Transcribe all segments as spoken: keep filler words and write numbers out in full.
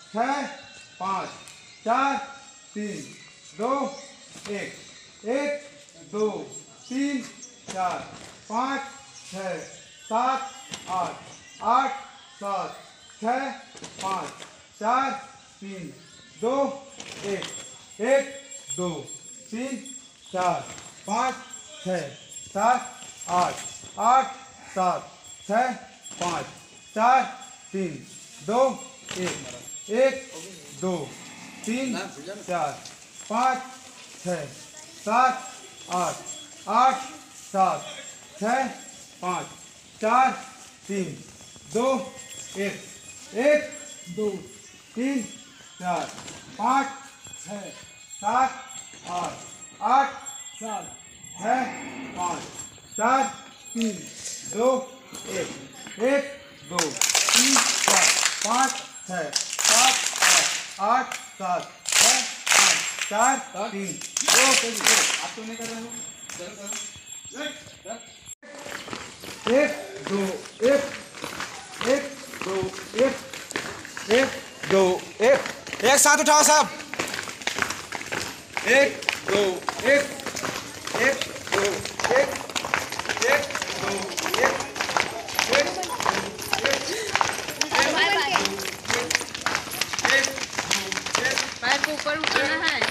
छः पाँच चार तीन दो एक एक दो तीन चार पाँच छः सात आठ आठ सात छः पाँच चार तीन दो एक एक दो तीन चार पाँच छः सात आठ आठ सात छः पाँच चार तीन दो एक एक दो तीन चार पाँच छः सात आठ आठ सात छः पाँच चार तीन दो एक एक दो तीन चार पाँच छः सात आठ आठ सात छः पाँच चार तीन दो एक एक दो तीन चार पाँच छः सात आठ सात छः पाँच चार तीन दो आप तो नहीं कर रहे हो एक दो एक एक दो एक एक दो एक एक साथ उठाओ सब एक दो एक एक दो एक एक दो एक एक पैर को ऊपर उठाना है।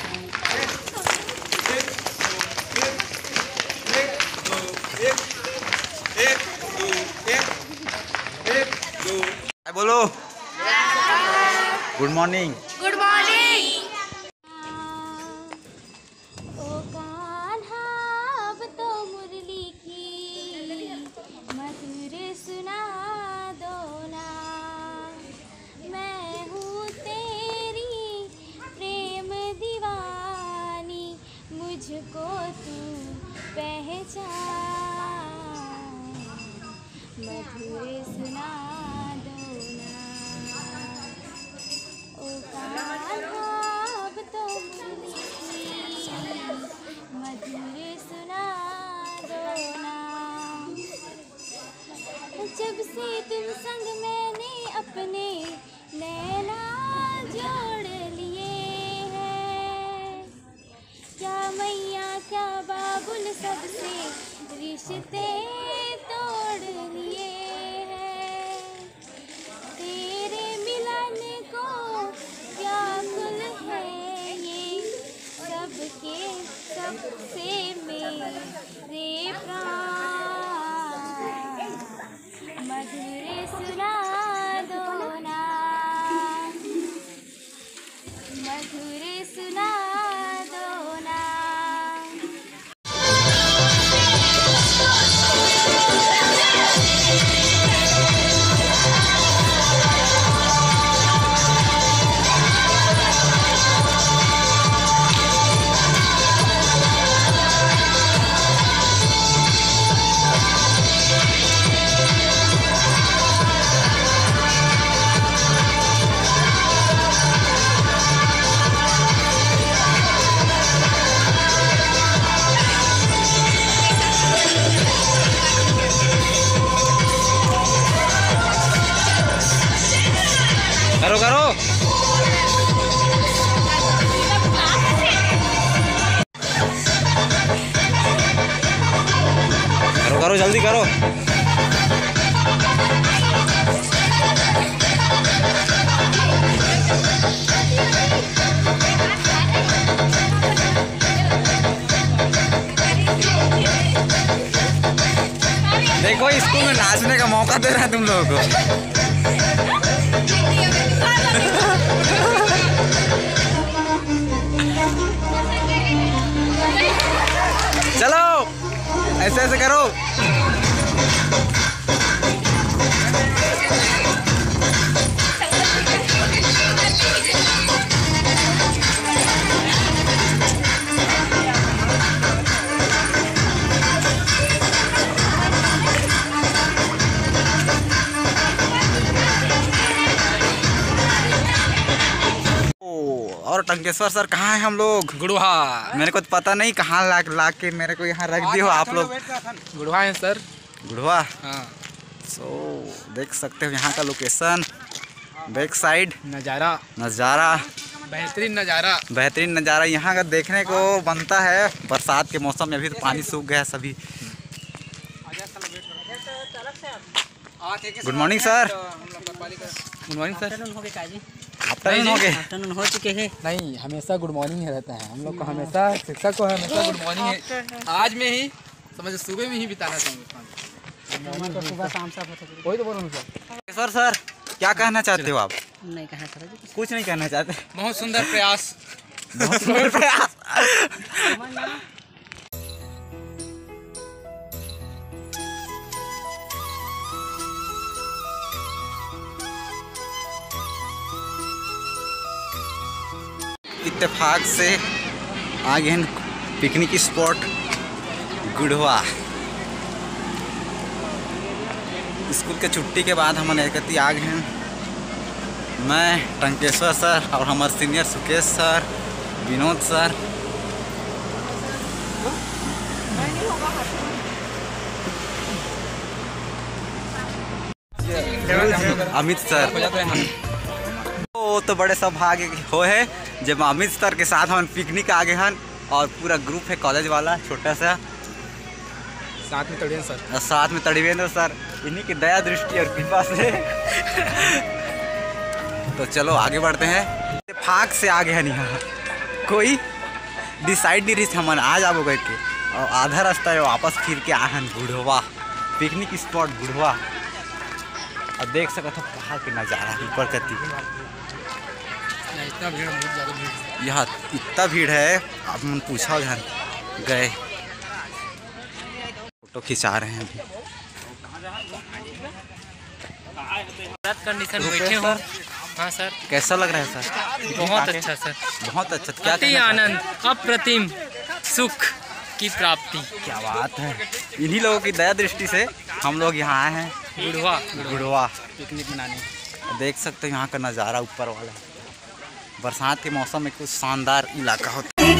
बोलो गुड मॉर्निंग। Good morning. ओ कान्हा अब तो मुरली की मधुर सुना दो ना, मैं हूँ तेरी प्रेम दीवानी, मुझको तू पहचान, मधुर सुना दो ना। ओ कान्हा अब तो मुरली की मधुर सुना दो ना, जब से तुम संग मैंने अपने नैना जोड़ लिए हैं, क्या मैया क्या बाबुल सबसे रिश्ते तोड़ लिए हैं, तेरे मिलन को व्याकुल है ये सबके सबसे मेरे प्राण, मधुर सुना दो ना, मधुर सुना दो ना। करो करो करो करो जल्दी करो। देखो स्कूल में नाचने का मौका दे रहा है तुम लोगों को। चलो ऐसे ऐसे करो। और टंकेश्वर सर कहाँ हैं हम लोग? गुड़वा। मेरे को तो पता नहीं कहाँ ला ला के मेरे को यहाँ रख दिए हो आप लोग। गुड़वा है सर। गुड़वा। हाँ। सो देख सकते हो यहाँ का लोकेशन। बैक साइड नज़ारा नज़ारा बेहतरीन नज़ारा बेहतरीन नज़ारा यहाँ का देखने को बनता है। बरसात के मौसम में अभी तो पानी सूख गया सभी। Good morning sir. Good morning sir. Afternoon हो गए? आफ्टरनून हो चुके हैं। नहीं, हमेशा गुड मॉर्निंग ही रहता है हम लोग को, हमेशा शिक्षक को हमेशा गुड मॉर्निंग है। आज में ही समझ सुबह में ही बिताना चाहिए। तो सुबह शाम सब होता है। वही तो बोल रहा हूँ सर। सर सर क्या कहना चाहते हो आप? नहीं कहा सर जी। कुछ नहीं कहना चाहते? बहुत सुंदर प्रयास। बहुत सुंदर प्रयास। इत्तेफाक से आगे हैं पिकनिक स्पॉट गुड़वा। स्कूल के छुट्टी के बाद हम एकती आ गए हैं। मैं टंकेश्वर सर और हमारे senior Sukesh sir, Vinod sir. Amit sir. वो तो बड़े सौभाग्य हो है जब अमित सर के साथ हम पिकनिक आ गए हैं और पूरा ग्रुप है कॉलेज वाला छोटा सा। साथ में तड़ियन सर और साथ में तड़वेंद्र सर, इन्हीं की दया दृष्टि और कृपा से। तो चलो आगे बढ़ते हैं। फाक से आगे हैं यहाँ कोई डिसाइड नहीं रही हम आ जाओ करके और आधा रास्ता है वापस फिर के आए हैं गुड़वा पिकनिक स्पॉट गुड़वा। और देख सकते हो पहाड़ के नज़ारा ऊपर करती। इतना भीड़, बहुत ज़्यादा भीड़। यहाँ इतना भीड़ है आप मन पूछा ध्यान गए फोटो खिंचा रहे हैं अभी। कंडीशन बैठे हो। हाँ सर। कैसा लग रहा है सर? बहुत अच्छा सर। बहुत अच्छा। क्या अति कहना चाहते हैं? आनंद, अप्रतिम सुख की प्राप्ति। क्या बात है। इन्हीं लोगों की दया दृष्टि से हम लोग यहाँ आए हैं गुड़वा गुड़वा पिकनिक मनाने। देख सकते हो यहाँ का नज़ारा ऊपर वाला है। बरसात के मौसम में कुछ शानदार इलाका होता है।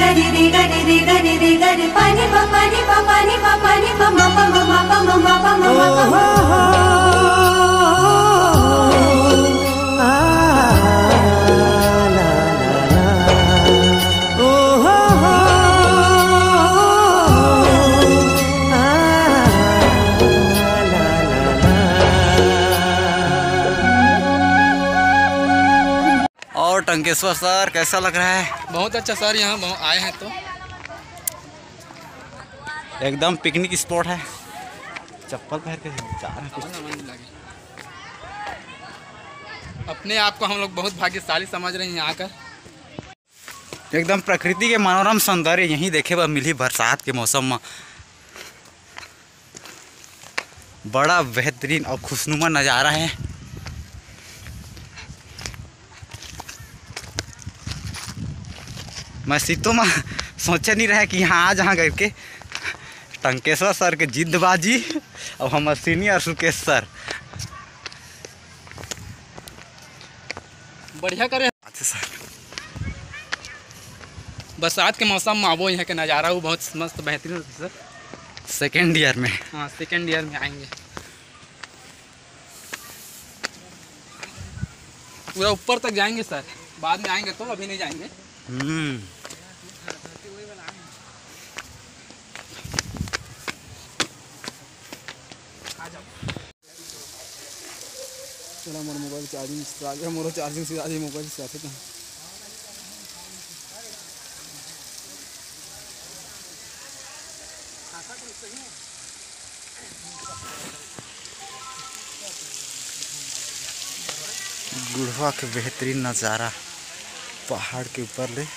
और टंकेश्वर सर कैसा लग रहा है? बहुत अच्छा सर, यहाँ बहुत आए हैं तो एकदम पिकनिक स्पॉट है। चप्पल पहन के जा रहे हैं कुछ। अपने आप को हम लोग बहुत भाग्यशाली समझ रहे हैं यहाँ आकर। एकदम प्रकृति के मनोरम सौंदर्य यहीं देखे बा मिली बरसात के मौसम में। बड़ा बेहतरीन और खुशनुमा नज़ारा है। मैं सीतो में सोचे नहीं रहा कि यहाँ आ जहाँ करके टंकेश्वर सर के जिद्दबाजी और हमारे सीनियर सुकेश सर बढ़िया करे। अच्छा सर बरसात के मौसम में आवो यहाँ के नज़ारा वो बहुत मस्त बेहतरीन होता है सर। सेकेंड ईयर में। हाँ सेकेंड ईयर में आएंगे। पूरा ऊपर तक जाएंगे सर, बाद में आएंगे तो, अभी नहीं जाएंगे। हम्म चला मोर मोबाइल चार्जिंग से आ गया, मोर चार्जिंग से आज मोबाइल से आते थे। गुड़वा के बेहतरीन नज़ारा पहाड़ के ऊपर ले।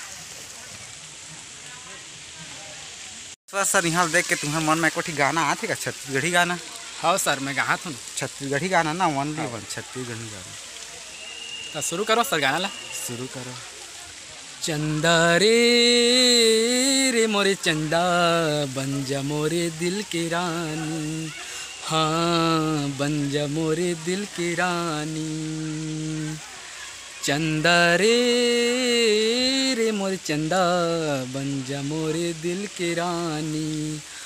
सर यहाँ देख के तुम्हारे मन में कोई गाना आते का छत्तीसगढ़ी गाना? हाँ सर मैं गा था ना छत्तीसगढ़ी गाना ना ओनली वन छत्तीसगढ़ी गाना। तो शुरू करो सर गाना ला। शुरू करो। चंदा रे रे मोरे चंदा बन जा मोरे दिल की रानी, हाँ बन जा मोरे दिल की रानी। चंदा रे रे मोरे चंदा बन जा मोरे दिल की रानी,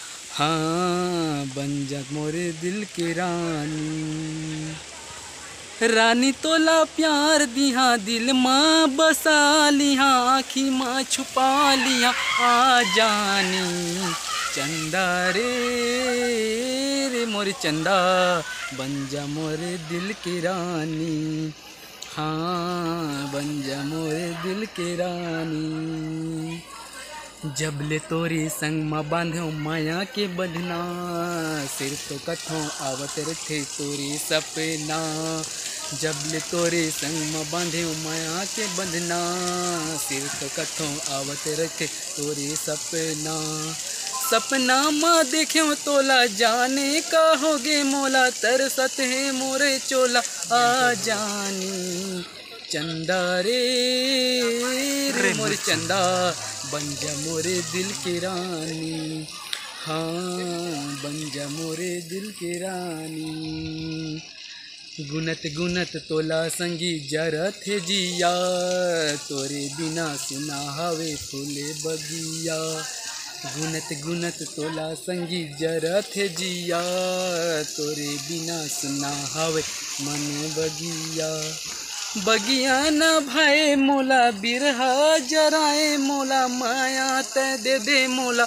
हाँ बन जा मोरे दिल की रानी। रानी तोला प्यार दिहा दिल माँ बसा लिहा आँखी माँ छुपा लिहा आ जानी चंदा रे रे मोरे चंदा बन जा मोरे दिल की रानी हाँ बन जा मोरे दिल की रानी जबले तोरी संग माँ बांधो माया के बंधना सिर तो कथों आवत रखे तोरी सपना जबले तोरे संग माँ बांधे माया के बंधना सिर तो कथों आवत रखे तोरे सपना सपना माँ देखे तोला जाने का होगे मोला तरसत है मोरे चोला आ जानी चंदा रे रे मोरे चंदा बन जा मोरे दिल की रानी हाँ बन जा मोरे दिल की रानी गुनत गुनत तोला संगी जरत है जिया तोरे बिना सुना हवे फूले बगिया गुनत गुनत तोला संगी जरत है जिया तोरे बिना सुना हवे मन बगिया बगिया न भाई मोला बिरहा जराए मोला माया ते दे दे मोला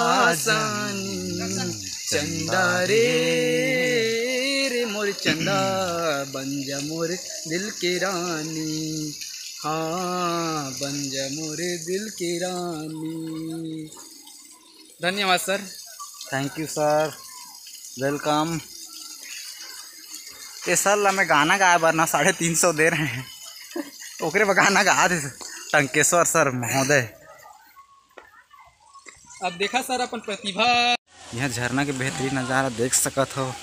आसानी चंदा रे रे मोर चंदा बन जा मोरे दिल की रानी हाँ बन जा मोरे दिल की रानी। धन्यवाद sir. Thank you sir, welcome. ये सर ला मैं गाना गाया वरना साढ़े तीन सौ दे रहे हैं ओकरे पर गाना गा दे टंकेश्वर सर महोदय। अब देखा सर अपन प्रतिभा यहाँ झरना के बेहतरीन नज़ारा देख सकत हो।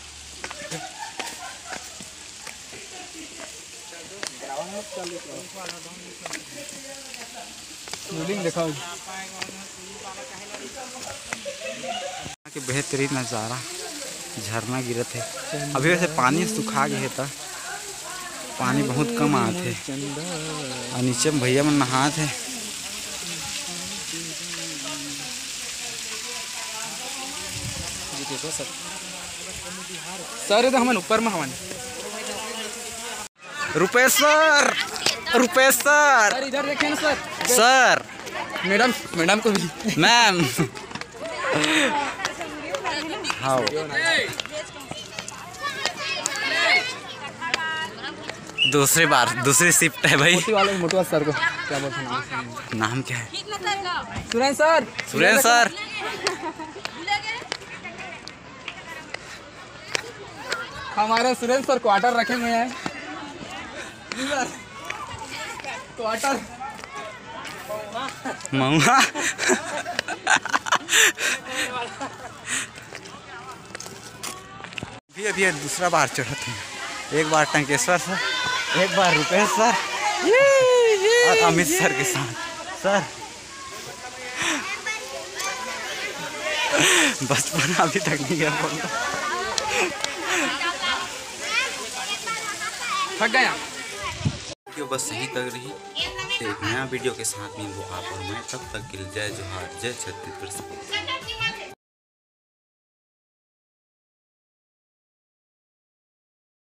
दिखाओ के बेहतरीन नज़ारा झरना गिरत है। अभी वैसे पानी सुखा गया था, पानी बहुत कम आते और नीचे में भैया मन नहात है। सर ये तो हमन ऊपर में हवन। Rupesh sir, Rupesh sir, sir इधर देखें ना सर। सर मैडम मैडम को भी मैम हाँ दूसरी बार दूसरी शिफ्ट है भाई। मोटी वाले मोटी वाले सर को क्या बोलते हैं नाम क्या है? सुरेंद्र सर। सुरेंद्र सर हमारे सुरेंद्र सर क्वार्टर रखे हुए हैं। क्वार्टर मऊआ भी अभी दूसरा बार चढ़ते हैं। एक बार टंकेश्वर सर, एक बार रुपेश सर और अमित सर के साथ। सर बचपन अभी तक नहीं है, थक गया। वीडियो बस सही तक रही। एक नया वीडियो के साथ में वो आप और मैं, तब तक के लिए जय जोहार, जय छत्तीसगढ़।